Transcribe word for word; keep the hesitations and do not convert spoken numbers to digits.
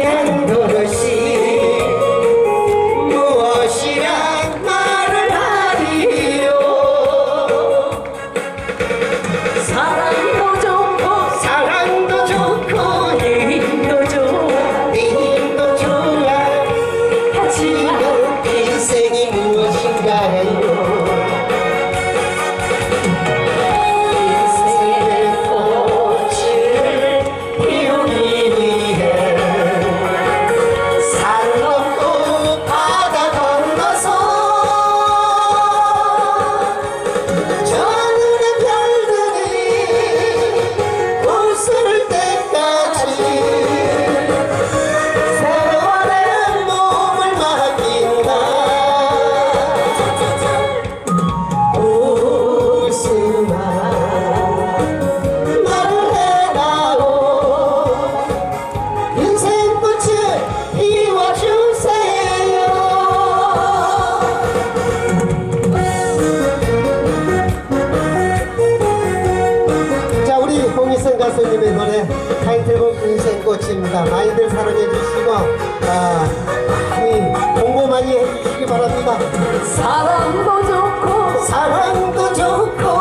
귀한 것이 무엇이란 말을 하리요. 사랑도 좋고 사랑도 좋고 힘도 좋아 힘도 좋아 하지만 인생이 무엇인가요. 홍희선 가수님의 노래 타이틀곡 인생꽃입니다. 많이들 사랑해 주시고 아, 많이 공부 많이 해주시기 바랍니다. 사랑도 좋고 사랑도 좋고